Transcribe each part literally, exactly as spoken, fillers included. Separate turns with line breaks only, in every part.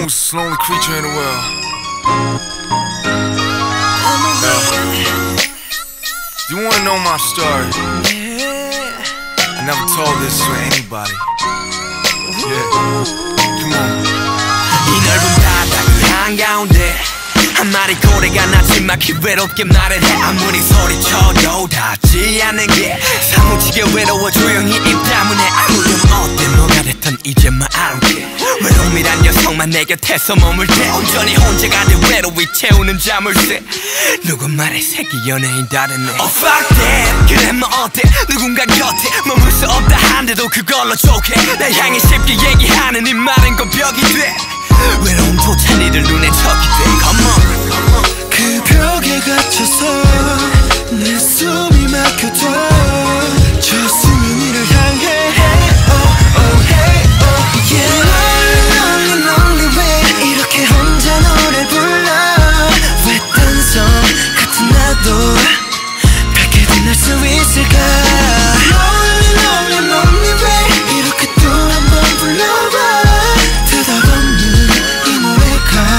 most lonely creature in the world. Yeah. You wanna know my story? I never told this to anybody. Yeah, come on.
이 넓은 바다 한가운데 한 마리 고래가 나지막히 외롭게 말을 해. 아무리 소리쳐도 닿지 않는 게 사무치게 외로워 조용히 입 다문해. 아무렴 어때 뭐가 됐든 이제 마 I don't care. 외로움이란 녀석만 내 곁에서 머물 때 온전히 혼자가 돼 외로이 채우는 자물쇠. 누구 말에 새끼 연예인 다르네. Oh fuck that. 그래 뭐 어때 누군가 곁에 머물 수 없다 한데도 그걸로 좋게 날 향해 쉽게 얘기하는 이 말은 건 벽이 돼. 외로움조차 니들 눈에 적이 돼. Come on, come on.
그 벽에 갇혀서 내 숨이 막혀도 저 수면이를 향해 hey, oh, oh, hey, oh, yeah. Lonely, lonely way 이렇게 혼자 노래 불러. 왜 딴성 같은 나도 밝게 빛날 수 있을까. Lonely, lonely, lonely way 이렇게 또 한 번 불러봐. 대답 없는 이 노래가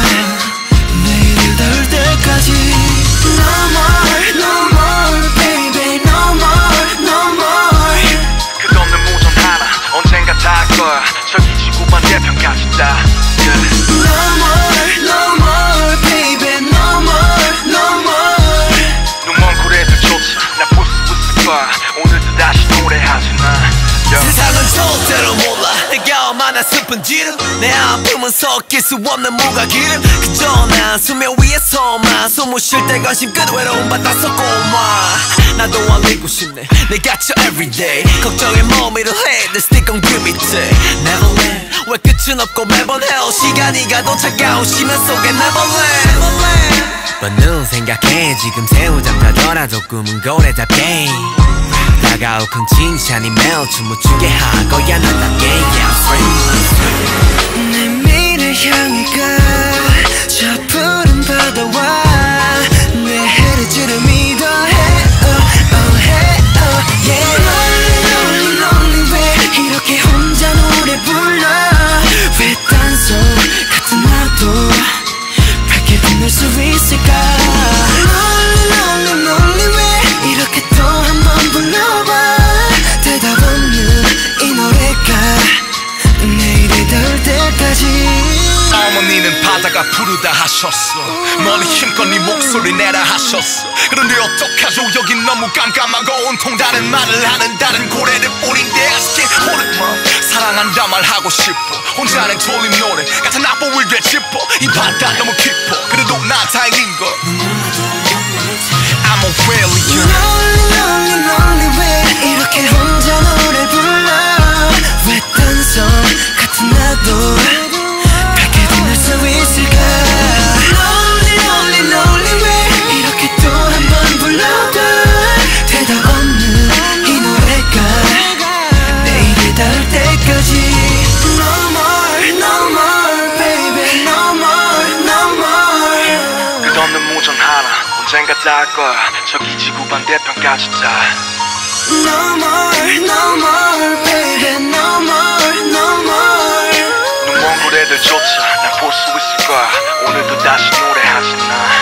내일을 닿을 때까지. No more, no more, baby, no more, no more.
끝없는 무전 하나 언젠가 닿을 거야. 저기 지구 반대편까지 다. Yeah.
No more, no more, baby, no more, no more.
눈먼 고래들조차 나 볼 수 있을 거야. 오늘도 다시 노래하지 나.
세상은 절대로 몰라 내가 얼마나 슬픈지를. 내 아픔은 섞일 수 없는 무가기름. 그저 난 수면 위에서만 숨을 쉴 때 관심 끝 외로움 받아서 고마. 나도 알리고 싶네 내 갇혀 everyday. 걱정에 머미를 해 내 stick on give me day. Neverland 왜 끝은 없고 매번 해오. 시간이 가도 차가운 심연 속에 Neverland, Neverland. But 눈 생각해 지금 새우잠 자더라도 꿈은 고래답게. 다가올 큰 칭찬이 매일 춤을 추게 할 거야 너답게. Yeah, free.
내 미래 향해 가 저 푸른 바다와 내 해를 지름이 더해. Oh, oh, hey, oh, yeah. Lonely, lonely, lonely way 이렇게 혼자 노래 불러. 왜 딴소 같은 나도 밝게 빛날 수 있을까. Lonely, lonely, lonely way 이렇게 또 한 번 불러봐. 대답 없는 이 노래가 내일이 닿을 때까지.
어머니는 바다가 부르다 하셨어. 멀리 힘껏 네 목소리 내라 하셨어. 그런데 어떡하죠 여긴 너무 깜깜하고 온통 다른 말을 하는 다른 고래들 뿐인데. I still hold it wrong. 사랑한다 말하고 싶어. 혼자는 졸린 노래 같은 악보를 되짚어. 이 바다 너무 깊어 그래도 나 다행인 걸. I'm a Whalien.
Lonely, lonely, lonely way 이렇게 혼자 노래 불러. 왜 딴성 같은 나도 밝게 빛날 수 있을까. Lonely, lonely, lonely way 이렇게 또 한 번 불러봐. 대답 없는 이 노래가 내일이 닿을 때까지. No more, no more, baby, no more, no more.
끝없는 무전 하나 언젠가 닿을 거야. 저기 지구 반대편까지 다.
No more, no more, baby, no more, no more.
눈먼 고래들조차 날 볼 수 있을 거야. 오늘도 다시 노래하지 나.